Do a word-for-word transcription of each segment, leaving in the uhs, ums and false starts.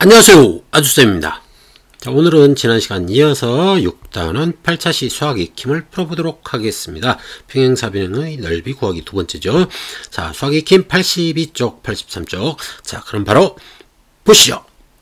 안녕하세요, 아주쌤입니다. 자, 오늘은 지난 시간 이어서 육 단원 팔 차시 수학 익힘을 풀어보도록 하겠습니다. 평행사변형의 넓이 구하기 두 번째죠. 자, 수학 익힘 팔십이 쪽, 팔십삼 쪽. 자, 그럼 바로 보시죠.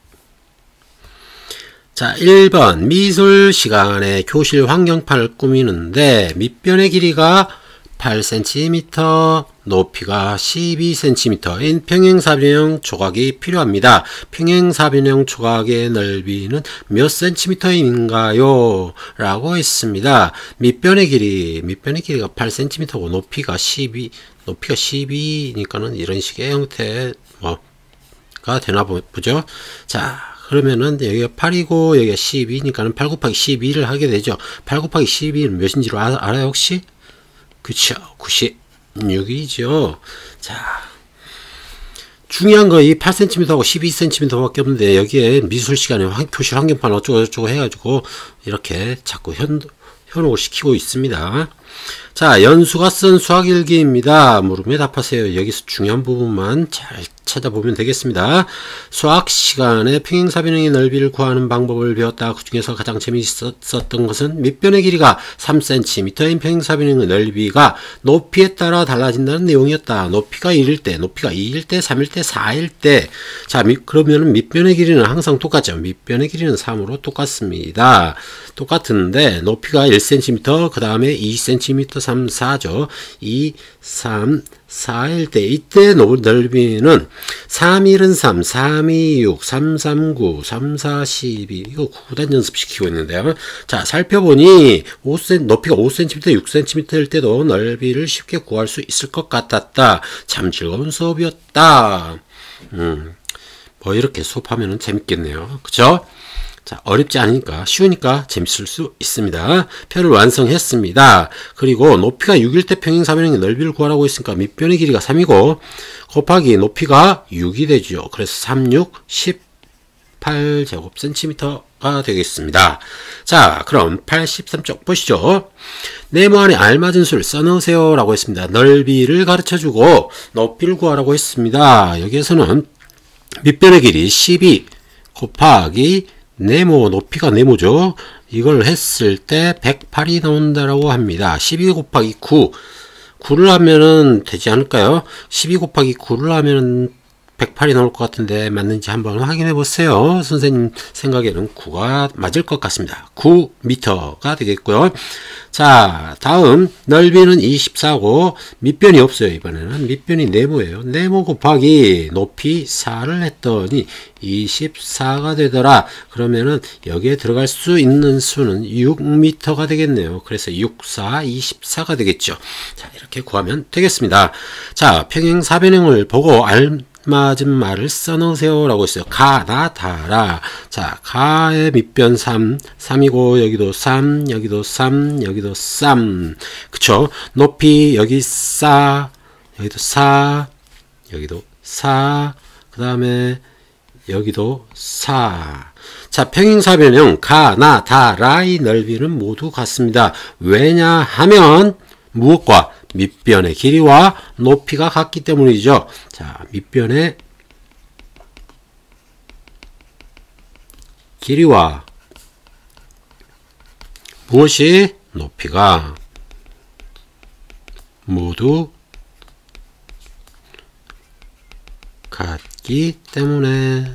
자, 일 번 미술 시간에 교실 환경판을 꾸미는데 밑변의 길이가 팔 센티미터, 높이가 십이 센티미터인 평행사변형 조각이 필요합니다. 평행사변형 조각의 넓이는 몇 센티미터인가요? 라고 했습니다. 밑변의 길이, 밑변의 길이가 팔 센티미터고 높이가 십이, 높이가 십이니까는 이런 식의 형태, 뭐가 되나 보죠? 자, 그러면은 여기가 팔이고 여기가 십이니까는 팔 곱하기 십이를 하게 되죠. 팔 곱하기 십이는 몇인지로 아, 알아요, 혹시? 그쵸, 구십육이죠. 자, 중요한 거 이 팔 센티미터하고 십이 센티미터 밖에 없는데 여기에 미술 시간에 교실 환경판 어쩌고저쩌고 해가지고 이렇게 자꾸 현, 현혹을 시키고 있습니다. 자, 연수가 쓴 수학일기입니다. 물음에 답하세요. 여기서 중요한 부분만 잘 찾아보면 되겠습니다. 수학 시간에 평행사변형의 넓이를 구하는 방법을 배웠다. 그 중에서 가장 재미있었던 것은 밑변의 길이가 삼 센티미터인 평행사변형의 넓이가 높이에 따라 달라진다는 내용이었다. 높이가 일일 때, 높이가 이일 때, 삼일 때, 사일 때. 자, 그러면은 밑변의 길이는 항상 똑같죠. 밑변의 길이는 삼으로 똑같습니다. 똑같은데 높이가 일 센티미터, 그 다음에 이 센티미터, 삼, 사죠. 이, 삼, 사일 때 이때 넓이는 삼일은 삼, 삼이 육, 삼, 삼, 구, 삼, 사, 십이. 이거 구단 연습시키고 있는데요. 자, 살펴보니 오 센티미터, 높이가 오 센티미터, 육 센티미터일 때도 넓이를 쉽게 구할 수 있을 것 같았다. 참 즐거운 수업이었다. 음, 뭐 이렇게 수업하면 재밌겠네요. 그쵸? 자, 어렵지 않으니까 쉬우니까 재밌을 수 있습니다. 표를 완성했습니다. 그리고 높이가 육일 때 평행사변형의 넓이를 구하라고 했으니까 밑변의 길이가 삼이고 곱하기 높이가 육이 되죠. 그래서 삼, 육, 십팔 제곱센티미터가 되겠습니다. 자, 그럼 팔십삼 쪽 보시죠. 네모 안에 알맞은 수를 써넣으세요 라고 했습니다. 넓이를 가르쳐주고 높이를 구하라고 했습니다. 여기에서는 밑변의 길이 십이 곱하기 네모, 높이가 네모죠. 이걸 했을 때 백팔이 나온다라고 합니다. 십이 곱하기 구, 구를 하면은 되지 않을까요? 십이 곱하기 구를 하면은 백팔이 나올 것 같은데 맞는지 한번 확인해 보세요. 선생님 생각에는 구가 맞을 것 같습니다. 구 미터가 되겠고요. 자, 다음 넓이는 이십사고 밑변이 없어요. 이번에는 밑변이 네모예요. 네모 곱하기 높이 사를 했더니 이십사가 되더라. 그러면은 여기에 들어갈 수 있는 수는 육 미터가 되겠네요. 그래서 육, 사, 이십사가 되겠죠. 자, 이렇게 구하면 되겠습니다. 자, 평행사변형을 보고 알 맞은 말을 써놓으세요 라고 했어요. 가, 나, 다라. 자, 가의 밑변 삼, 삼이고 여기도 삼, 여기도 삼, 여기도 삼. 그쵸? 높이 여기 사, 여기도 사, 여기도 사, 그 다음에 여기도 사. 자, 평행사변형 가, 나, 다라의 넓이는 모두 같습니다. 왜냐하면 무엇과 밑변의 길이와 높이가 같기 때문이죠. 자, 밑변의 길이와 무엇이 높이가 모두 같기 때문에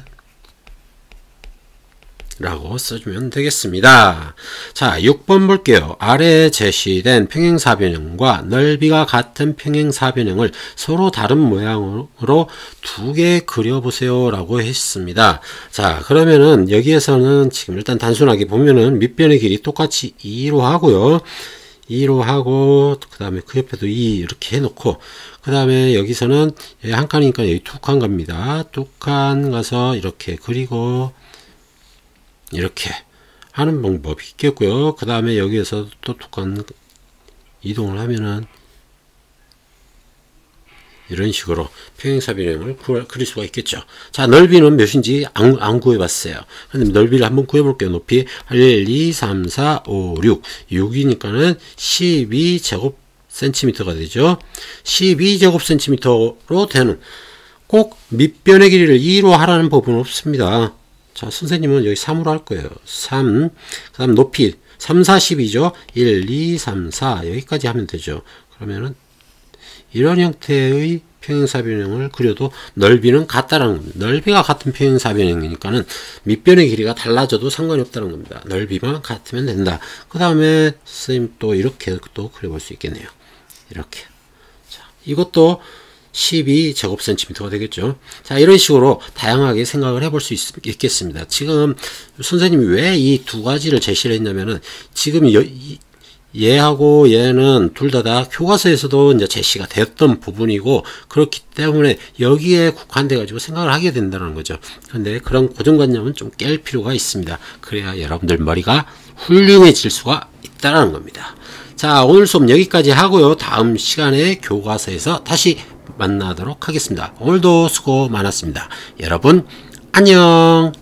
라고 써주면 되겠습니다. 자, 육 번 볼게요. 아래에 제시된 평행사변형과 넓이가 같은 평행사변형을 서로 다른 모양으로 두 개 그려보세요 라고 했습니다. 자, 그러면은 여기에서는 지금 일단 단순하게 보면은 밑변의 길이 똑같이 이로 하고요. 이로 하고 그 다음에 그 옆에도 이 이렇게 해놓고 그 다음에 여기서는 한 칸이니까 여기 두 칸 갑니다. 두 칸 가서 이렇게 그리고 이렇게 하는 방법이 있겠고요. 그 다음에 여기에서 또 툭한 이동을 하면은 이런 식으로 평행사변형을 그릴 수가 있겠죠. 자, 넓이는 몇인지 안, 안 구해봤어요. 그런데 넓이를 한번 구해볼게요. 높이 일, 이, 삼, 사, 오, 육. 육이니까는 십이 제곱센티미터가 되죠. 십이 제곱센티미터로 되는 꼭 밑변의 길이를 이로 하라는 법은 없습니다. 자, 선생님은 여기 삼으로 할 거예요. 삼, 그 다음 높이 삼, 사, 십이죠. 일, 이, 삼, 사 여기까지 하면 되죠. 그러면은 이런 형태의 평행사변형을 그려도 넓이는 같다라는 겁니다. 넓이가 같은 평행사변형이니까는 밑변의 길이가 달라져도 상관이 없다는 겁니다. 넓이만 같으면 된다. 그 다음에 선생님 또 이렇게 또 그려볼 수 있겠네요. 이렇게. 자, 이것도 십이 제곱센티미터가 되겠죠. 자, 이런 식으로 다양하게 생각을 해볼 수 있, 있겠습니다. 지금 선생님이 왜 이 두 가지를 제시를 했냐면은 지금 여, 이, 얘하고 얘는 둘 다 다 교과서에서도 이제 제시가 됐던 부분이고 그렇기 때문에 여기에 국한돼 가지고 생각을 하게 된다는 거죠. 그런데 그런 고정관념은 좀 깰 필요가 있습니다. 그래야 여러분들 머리가 훌륭해질 수가 있다는 겁니다. 자, 오늘 수업 여기까지 하고요. 다음 시간에 교과서에서 다시 만나도록 하겠습니다. 오늘도 수고 많았습니다. 여러분 안녕.